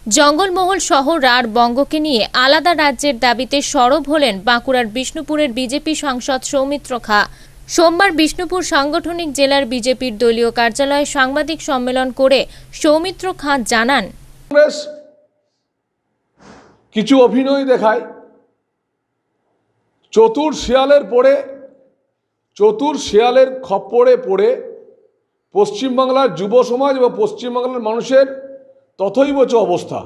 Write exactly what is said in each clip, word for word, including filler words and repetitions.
জঙ্গলমহল সহ রাঢ় বঙ্গকে নিয়ে আলাদা রাজ্যের দাবিতে সরব হলেন বাঁকুড়ার বিষ্ণুপুরের বিজেপি সাংসদ সৌমিত্র খা। সোমবার বিষ্ণুপুর সাংগঠনিক জেলার বিজেপির দলীয় কার্যালয়ে সাংবাদিক সম্মেলন করে সৌমিত্র খা জানান, কংগ্রেস কিছু অভিনয় দেখায়, চতুর শিয়ালের পড়ে চতুর শিয়ালের খপ্পরে পড়ে পশ্চিমবাংলার যুব সমাজ এবং পশ্চিমবাংলার মানুষের তথৈবচ অবস্থা।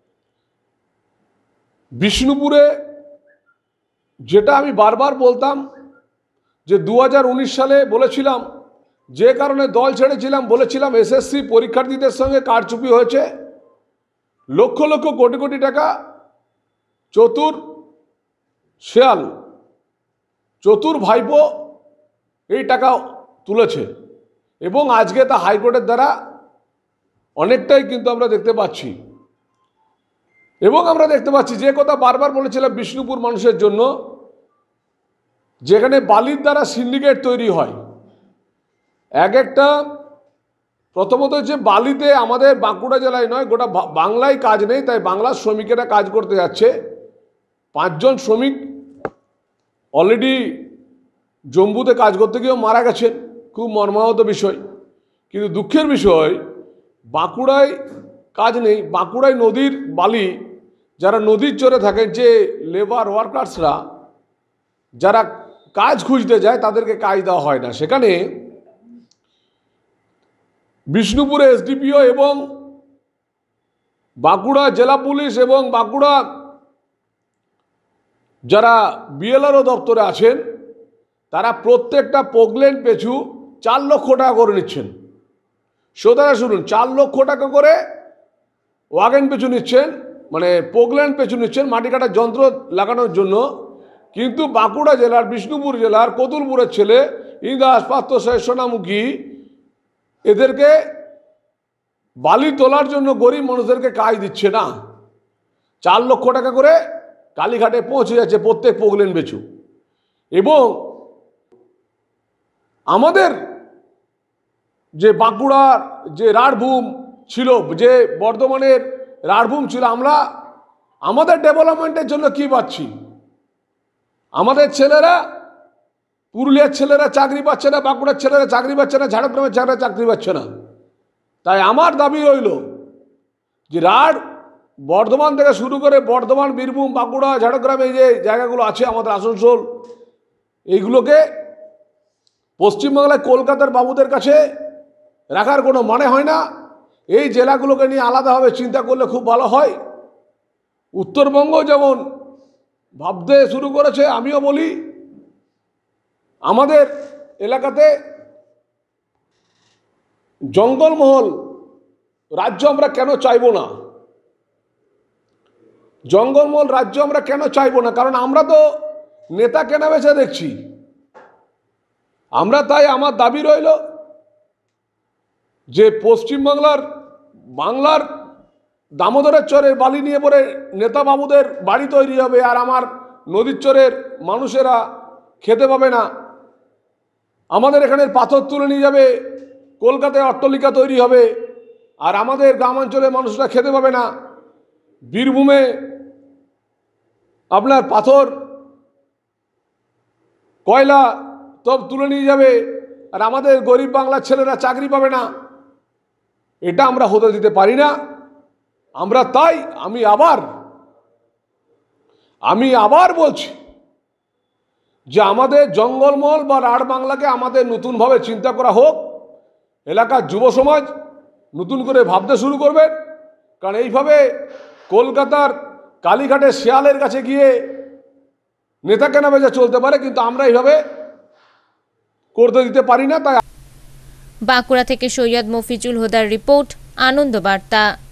বিষ্ণুপুরে যেটা আমি বারবার বলতাম যে দু হাজার উনিশ সালে বলেছিলাম, যে কারণে দল ছেড়েছিলাম, বলেছিলাম এসএসসি পরীক্ষার্থীদের সঙ্গে কারচুপি হয়েছে, লক্ষ লক্ষ কোটি কোটি টাকা চতুর শিয়াল চতুর ভাইপো এই টাকা তুলেছে এবং আজকে তা হাইকোর্টের দ্বারা অনেকটাই কিন্তু আমরা দেখতে পাচ্ছি। এবং আমরা দেখতে পাচ্ছি যে কথা বারবার বলেছিলাম বিষ্ণুপুর মানুষের জন্য, যেখানে বালির দ্বারা সিন্ডিকেট তৈরি হয়, এক একটা প্রথমত যে বালিতে আমাদের বাঁকুড়া জেলায় নয় গোটা বাংলায় কাজ নেই, তাই বাংলার শ্রমিকেরা কাজ করতে যাচ্ছে। পাঁচজন শ্রমিক অলরেডি জম্মুতে কাজ করতে গিয়েও মারা গেছেন, খুব মর্মাহত বিষয়। কিন্তু দুঃখের বিষয়, বাঁকুড়ায় কাজ নেই, বাঁকুড়ায় নদীর বালি যারা নদীর চরে থাকেন, যে লেবার ওয়ার্কার্সরা যারা কাজ খুঁজতে যায় তাদেরকে কাজ দেওয়া হয় না। সেখানে বিষ্ণুপুরে এসডিপিও এবং বাঁকুড়া জেলা পুলিশ এবং বাঁকুড়া যারা বিএলআরও দপ্তরে আছেন, তারা প্রত্যেকটা পোগল্যান্ড পেছু চার লক্ষ টাকা করে নিচ্ছেন। শ্রোতারা শুনুন, চার লক্ষ টাকা করে ওয়াগন পেছু নিচ্ছেন, মানে পোগল্যান্ড পেছু নিচ্ছেন মাটি কাটার যন্ত্র লাগানোর জন্য। কিন্তু বাঁকুড়া জেলার বিষ্ণুপুর জেলার কতুলপুরের ছেলে ইন্দাস পাত্র সোনামুখী এদেরকে বালি তোলার জন্য গরিব মানুষদেরকে কাজ দিচ্ছে না। চার লক্ষ টাকা করে কালীঘাটে পৌঁছে যাচ্ছে প্রত্যেক পোগল্যান্ড পেছু। এবং আমাদের যে বাঁকুড়ার যে রাঢ়ভূম ছিল, যে বর্ধমানের রাঢ়ভূম ছিল, আমরা আমাদের ডেভেলপমেন্টের জন্য কি পাচ্ছি? আমাদের ছেলেরা, পুরুলিয়ার ছেলেরা চাকরি পাচ্ছে না, বাঁকুড়ার ছেলেরা চাকরি পাচ্ছে না, ঝাড়গ্রামের ছেলেরা চাকরি পাচ্ছে না। তাই আমার দাবি রইল যে রাঢ় বর্ধমান থেকে শুরু করে বর্ধমান, বীরভূম, বাঁকুড়া, ঝাড়গ্রাম, এই যে জায়গাগুলো আছে, আমাদের আসানসোল, এইগুলোকে পশ্চিমবাংলায় কলকাতার বাবুদের কাছে রাখার কোনো মানে হয় না। এই জেলাগুলোকে নিয়ে আলাদাভাবে চিন্তা করলে খুব ভালো হয়। উত্তরবঙ্গ যেমন ভাবতে শুরু করেছে, আমিও বলি আমাদের এলাকাতে জঙ্গলমহল রাজ্য আমরা কেন চাইব না? জঙ্গলমহল রাজ্য আমরা কেন চাইব না? কারণ আমরা তো নেতা কেনা বেচা দেখছি আমরা। তাই আমার দাবি রইল যে পশ্চিমবাংলার বাংলার দামোদরের চরের বালি নিয়ে পরে নেতা বাবুদের বাড়ি তৈরি হবে, আর আমার নদীর চরের মানুষেরা খেতে পাবে না। আমাদের এখানের পাথর তুলে নিয়ে যাবে, কলকাতায় অট্টালিকা তৈরি হবে, আর আমাদের গ্রামাঞ্চলের মানুষরা খেতে পাবে না। বীরভূমে আপনার পাথর কয়লা সব তুলে নিয়ে যাবে, আর আমাদের গরিব বাংলার ছেলেরা চাকরি পাবে না। এটা আমরা হতে দিতে পারি না। আমরা তাই আমি আবার আমি আবার বলছি যে আমাদের জঙ্গলমহল বা রাঢ় বাংলাকে আমাদের নতুনভাবে চিন্তা করা হোক। এলাকার যুব সমাজ নতুন করে ভাবতে শুরু করবেন, কারণ এইভাবে কলকাতার কালীঘাটের শিয়ালের কাছে গিয়ে নেতা কেনা বেচা চলতে পারে, কিন্তু আমরা এইভাবে করতে দিতে পারি না। তাই বাঁকুড়া থেকে সৈয়দ মফিজুল হুদার রিপোর্ট, আনন্দ বার্তা।